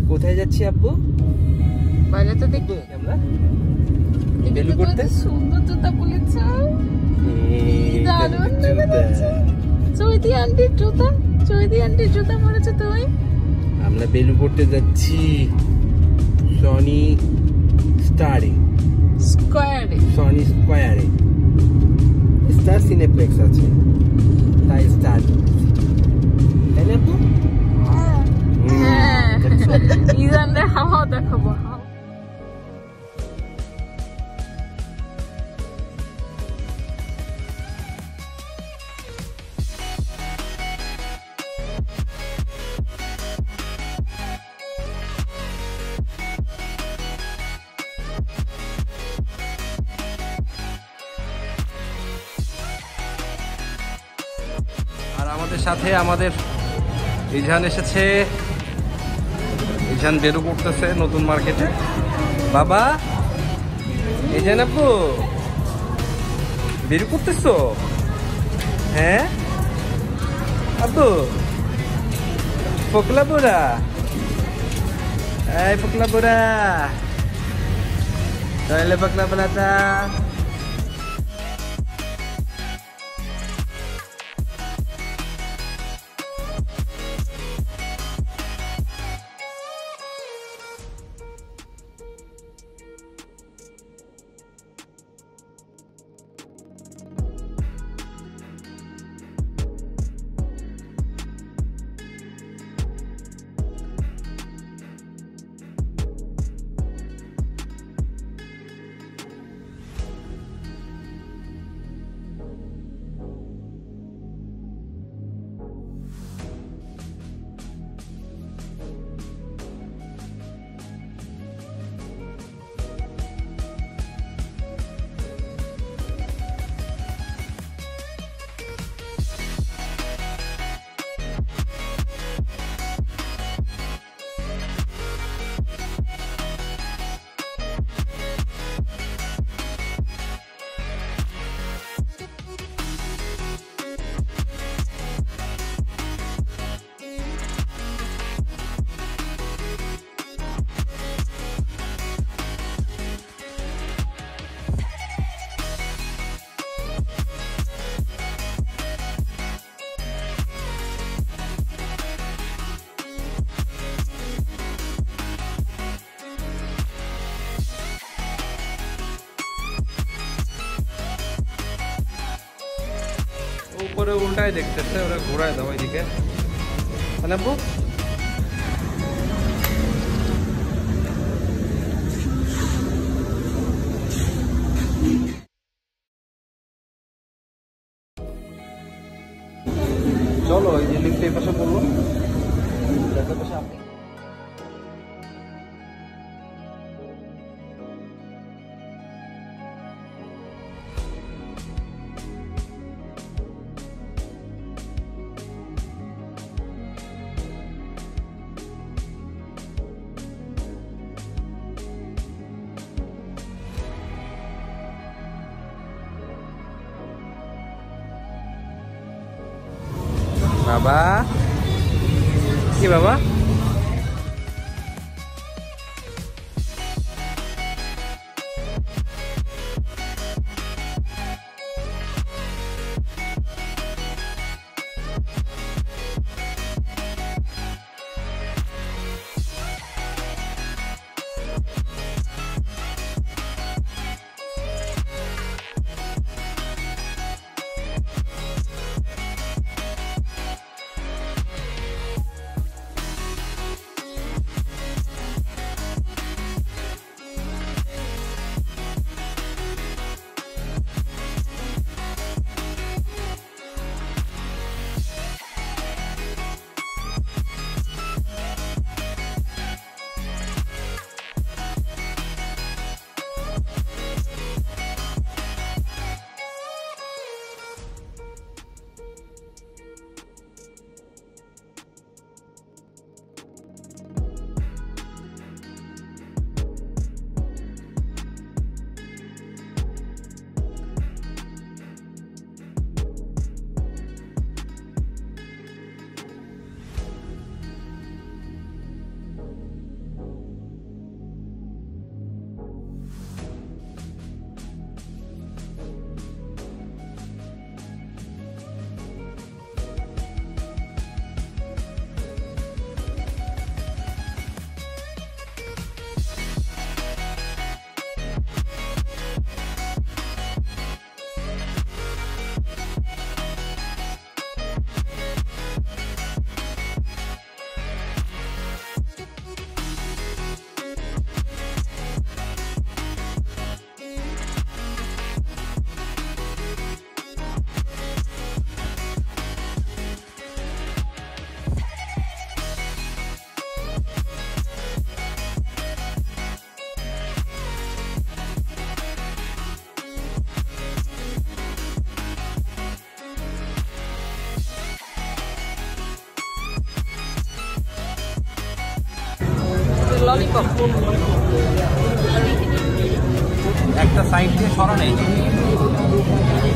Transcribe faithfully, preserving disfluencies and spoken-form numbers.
কোথায় যাচ্ছি আব্বু? বাইরে তো দেখি আমরা বেলু করতে। সুন্দর জুতা বলেছো, দারুণ লাগছে। চৈতি আন্টির জুতা, চৈতি আন্টির জুতা পরেছো তুমি। আমরা বেলু করতে যাচ্ছি সনি স্টারে স্কয়ারে, সনি স্কয়ারে। স্টার সিনেপ্লেক্স আছে তাই স্টার, তাই না আপু? হ্যাঁ, ইজানদের হাওয়া দেখাবো। আর আমাদের সাথে আমাদের ইজহান এসেছে। ইজহান বেরু করতেছে নতুন মার্কেটে। বাবা ইজহান আপু বেরু করতেছো? হ্যাঁ আপু, ফোকলা বুড়া, এই ফোকলা বুড়া, তাহলে ফোকলা বুড়াটা উপরে উল্টায় দেখতেছে, ওরা ঘোরায় দাও ওইদিকে। মানে আপু চলো, এই যে লিফট এই পাশে পড়লো, পাশে আপনি বাবা কি বাবা ললিপপ। একটা সাইড দিয়ে সরান এই